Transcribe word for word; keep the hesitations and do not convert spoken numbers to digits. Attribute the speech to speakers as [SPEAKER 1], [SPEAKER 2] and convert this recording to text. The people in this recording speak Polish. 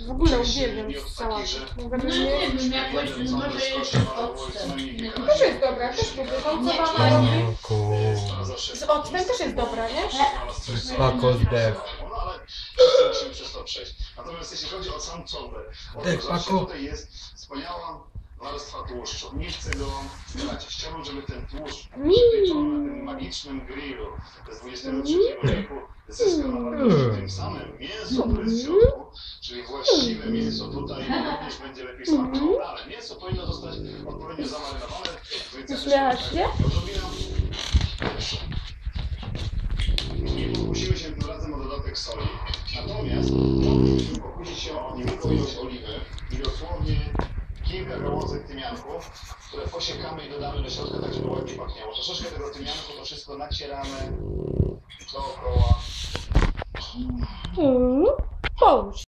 [SPEAKER 1] W ogóle uwielbiam sałatę.
[SPEAKER 2] No nie wiem, jakoś może jeszcze octem.
[SPEAKER 1] Też jest dobra, też lubię. Tą co mama robi z octem też jest dobra, nie?
[SPEAKER 3] Spoko zdech.
[SPEAKER 4] Musimy przez to przejść. Natomiast jeśli chodzi o sam czobę,
[SPEAKER 3] Dech,
[SPEAKER 4] zawsze
[SPEAKER 3] Paku.
[SPEAKER 4] tutaj jest wspaniała warstwa tłuszczu. Nie chcę go zbierać. Chciałbym, żeby ten tłuszcz przypieczony na tym magicznym grillu z dwudziestego trzeciego wieku zyskał na wartości. Tym samym mięso, które jest w środku, czyli właściwe mięso tutaj również będzie lepiej smakowało, ale mięso powinno zostać odpowiednio zamarynowane.
[SPEAKER 1] Uśmiechasz się?
[SPEAKER 4] Nie pokusimy się tym razem o dodatek soli, natomiast moglibyśmy pokusić się o niewielką ilość oliwy i dosłownie kilka gałązek tymianków, które posiekamy i dodamy do środka, tak żeby ładnie pachniało. Troszeczkę tego tymianku, to wszystko nacieramy dookoła.
[SPEAKER 1] Mm, połóż.